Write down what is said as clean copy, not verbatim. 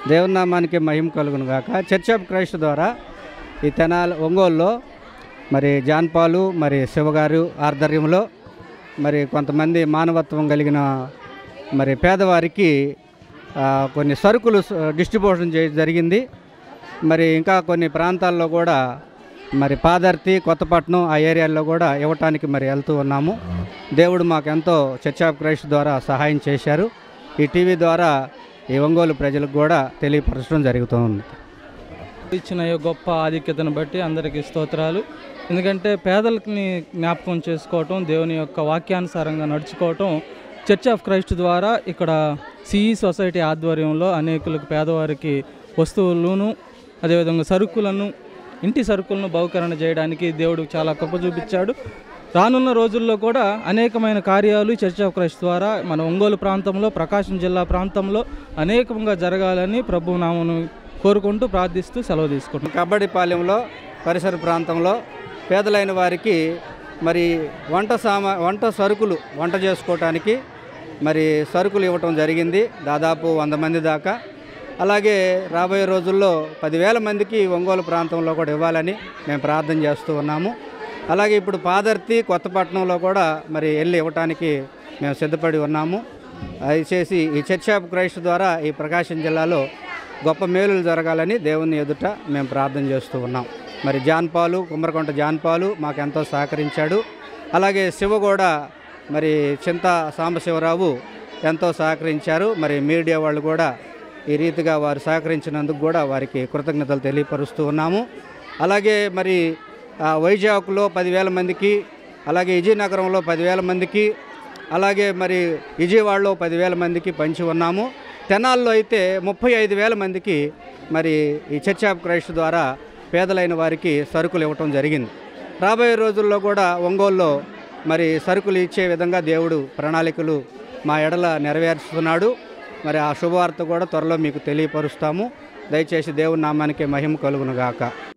దేవుని నామానికి మహిమ కలుగును గాక. చర్చ్ ఆఫ్ క్రైస్ట్ ద్వారా ఈ తెనాలి ఒంగోలులో మరి జాన్ పాలు మరి శివగారు ఆధ్వర్యంలో మరి కొంతమంది మానవత్వం కలిగిన మరి పేదవారికి కొన్ని సరుకులు డిస్ట్రిబ్యూషన్ చేయడం జరిగింది. మరి ఇంకా కొన్ని ప్రాంతాల్లో కూడా మరి పాదర్తి, కొత్తపట్నం ఆ ఏరియాల్లో కూడా ఇవ్వటానికి మరి వెళ్తూ ఉన్నాము. దేవుడు మాకు ఎంతో చర్చ్ ఆఫ్ క్రైస్ట్ ద్వారా సహాయం చేశారు. ఈ టీవీ ద్వారా ఈ ఒంగోలు ప్రజలకు కూడా తెలియపరచడం జరుగుతుంది. ఇచ్చిన గొప్ప ఆధిక్యతను బట్టి అందరికీ స్తోత్రాలు. ఎందుకంటే పేదలని జ్ఞాపకం చేసుకోవటం, దేవుని యొక్క వాక్యానుసారంగా నడుచుకోవటం చర్చ్ ఆఫ్ క్రైస్ట్ ద్వారా ఇక్కడ సిఈ సొసైటీ ఆధ్వర్యంలో అనేకులకు పేదవారికి వస్తువులను అదేవిధంగా సరుకులను, ఇంటి సరుకులను బహుకరణ చేయడానికి దేవుడు చాలా కృప చూపించాడు. రానున్న రోజుల్లో కూడా అనేకమైన కార్యాలు చర్చ్ ఆఫ్ క్రైస్ట్ ద్వారా మన ఒంగోలు ప్రాంతంలో, ప్రకాశం జిల్లా ప్రాంతంలో అనేకంగా జరగాలని ప్రభు నామమును కోరుకుంటూ ప్రార్థిస్తూ సెలవు తీసుకుంటాం. కబడ్డీపాలెంలో పరిసర ప్రాంతంలో పేదలైన వారికి మరి వంట సరుకులు వంట చేసుకోవటానికి మరి సరుకులు ఇవ్వటం జరిగింది. దాదాపు 100 మంది దాకా. అలాగే రాబోయే రోజుల్లో 10,000 మందికి ఒంగోలు ప్రాంతంలో కూడా ఇవ్వాలని మేము ప్రార్థన చేస్తూ ఉన్నాము. అలాగే ఇప్పుడు పాదర్తి, కొత్తపట్నంలో కూడా మరి వెళ్ళి ఇవ్వటానికి మేము సిద్ధపడి ఉన్నాము. దయచేసి ఈ చర్చ్ ఆఫ్ క్రైస్ట్ ద్వారా ఈ ప్రకాశం జిల్లాలో గొప్ప మేలులు జరగాలని దేవుని ఎదుట మేము ప్రార్థన చేస్తూ ఉన్నాం. మరి జాన్ పాలు, కుమ్మరకొంట జాన్ పాలు మాకెంతో సహకరించాడు. అలాగే శివ కూడా మరి చింత సాంబశివరావు ఎంతో సహకరించారు. మరి మీడియా వాళ్ళు కూడా ఈ రీతిగా వారు సహకరించినందుకు కూడా వారికి కృతజ్ఞతలు తెలియపరుస్తూ ఉన్నాము. అలాగే మరి వైజాగ్లో 10,000 మందికి, అలాగే విజయనగరంలో 10,000 మందికి, అలాగే మరి విజయవాడలో 10,000 మందికి పంచి ఉన్నాము. తెనాల్లో అయితే 35,000 మందికి మరి ఈ చర్చ్ ఆఫ్ క్రైస్ట్ ద్వారా పేదలైన వారికి సరుకులు ఇవ్వటం జరిగింది. రాబోయే రోజుల్లో కూడా ఒంగోలులో మరి సరుకులు ఇచ్చే విధంగా దేవుడు ప్రణాళికలు మా ఎడల నెరవేరుస్తున్నాడు. మరి ఆ శుభవార్త కూడా త్వరలో మీకు తెలియపరుస్తాము. దయచేసి దేవుని నామానికి మహిమ కలుగును గాక.